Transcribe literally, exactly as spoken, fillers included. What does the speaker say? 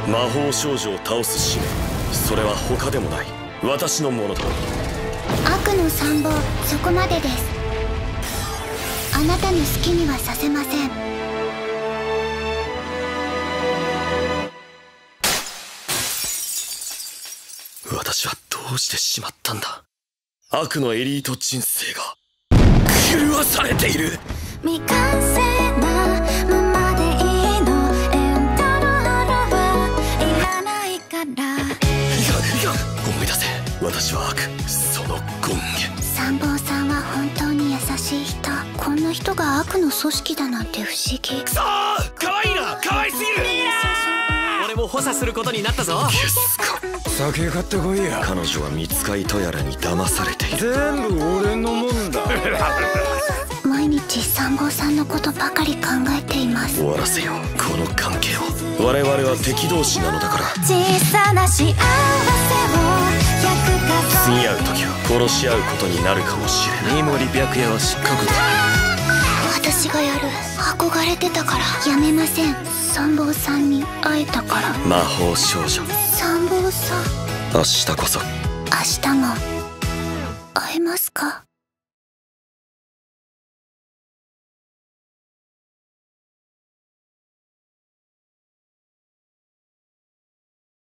魔法少女を倒す使命、それは他でもない私のものだ。 悪の参謀、そこまでです。あなたの好きにはさせません。 私はどうしてしまったんだ。悪のエリート人生が狂わされている。 未完成なままでいいの。エンタの花はいらないから。 いやいや、思い出せ。私は悪、その権限。 参謀さんは本当に優しい人。こんな人が悪の組織だなんて不思議。 くそー、かわいいな、かわいすぎる。俺も補佐することになったぞ。ゲスか。 酒買ってこいや。 彼女は見つかいとやらに騙されている。 全部俺のもんだ。 毎日参謀さんのことばかり考えています。 終わらせよう、この関係を。我々は敵同士なのだから。 小さな幸せを次会う時は殺し合うことになるかもしれない。三森白夜は失格だ。 私がやる。憧れてたからやめません。参謀さんに会えたから。 魔法少女参謀さん、 明日こそ。 明日も会えますか？